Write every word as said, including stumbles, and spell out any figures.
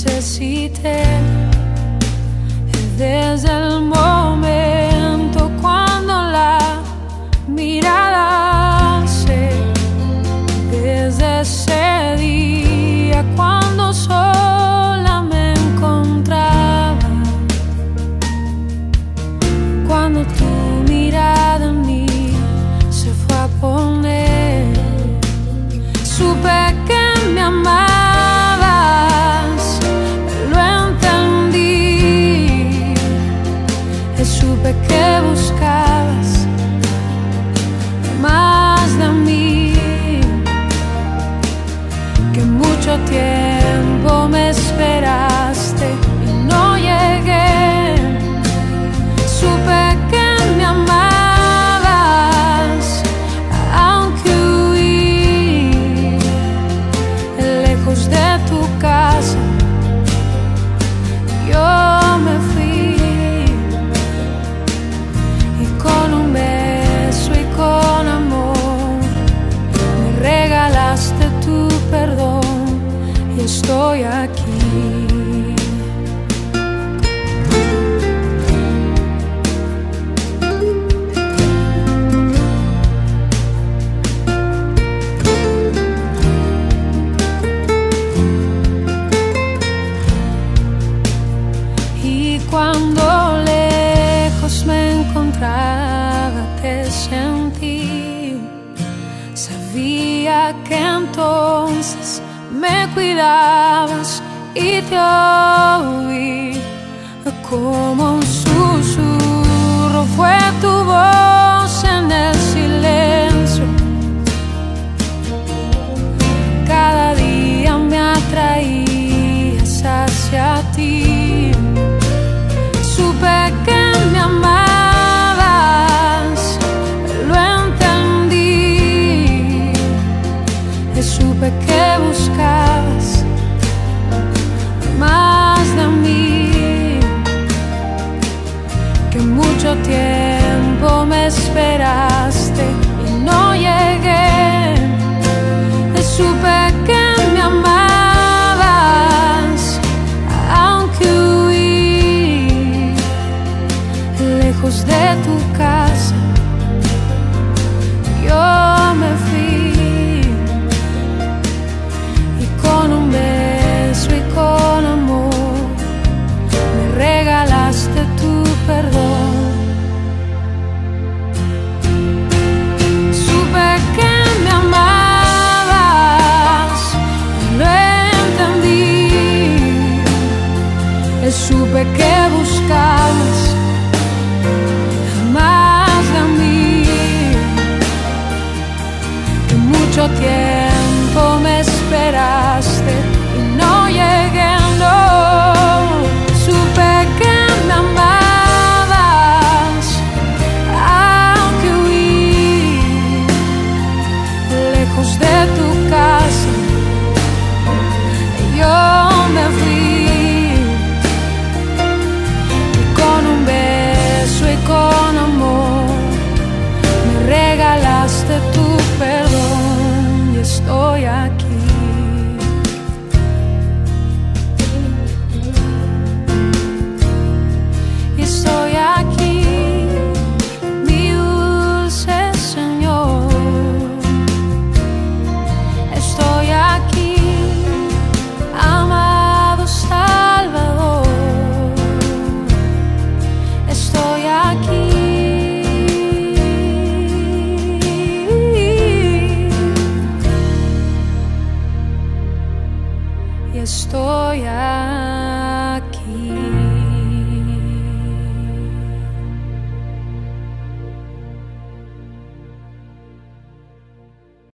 necesité. Desde el momento cuando la mirada alcé, desde ese día cuando sola me encontraba, cuando tu mirada en mí se fue a poner, supe que me amabas, lo entendí, supe que buscabas más de mí, que mucho tiempo me esperaste y no llegué. Supe que me amabas, aunque huí lejos de tu casa. Yo me fui y con un beso y con amor me regalaste tu perdón y estoy aquí. Y cuando lejos me encontraba, te sentí. Sabía que entonces me cuidabas y te oí. Como un susurro fue tu voz en el silencio. Cada día me atraías hacia ti. Supe que me amabas, lo entendí. Supe que buscabas más de mí, que mucho tiempo me esperaste y no llegué. Supe que me amabas, aunque huí lejos de tu casa. Yo me fui